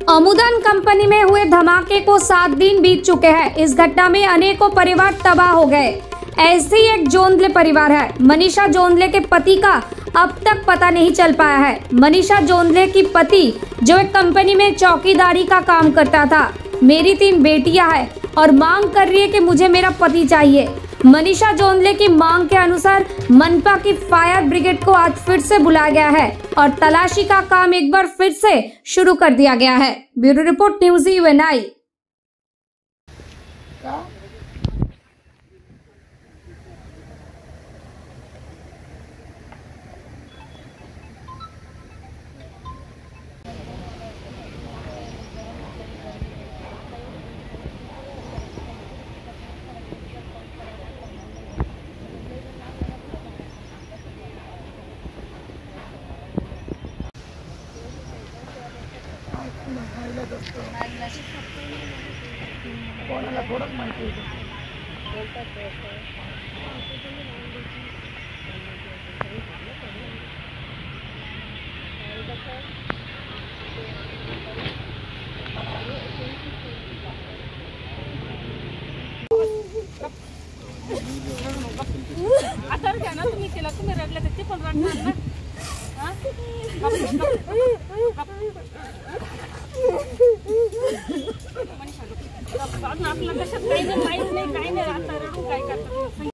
अमुदन company में हुए धमाके को 7 दिन बीत चुके हैं। इस घटना में अनेकों परिवार तबाह हो गए। ऐसे ही एक जोंधले परिवार है। मनीषा जोंधले के पति का अब तक पता नहीं चल पाया है। मनीषा जोंधले की पति जो एक कंपनी में चौकीदारी का काम करता था। मेरी 3 बेटियां हैं और मांग कर रही है कि मुझे मेरा पति चाहिए। मनीषा जोंधले की मांग के अनुसार मनपा की फायर ब्रिगेड को आज फिर से बुलाया गया है और तलाशी का काम एक बार फिर से शुरू कर दिया गया है। Bureau report news UNI। कोणाला थोडंच माहिती होतं. आधार घ्या ना तुम्ही केला, तुम्ही रडले तर ते पण रडणार ना. आपल्याला कशात काही नाही, माहित नाही, काही नाही, आता रडून काय करतात.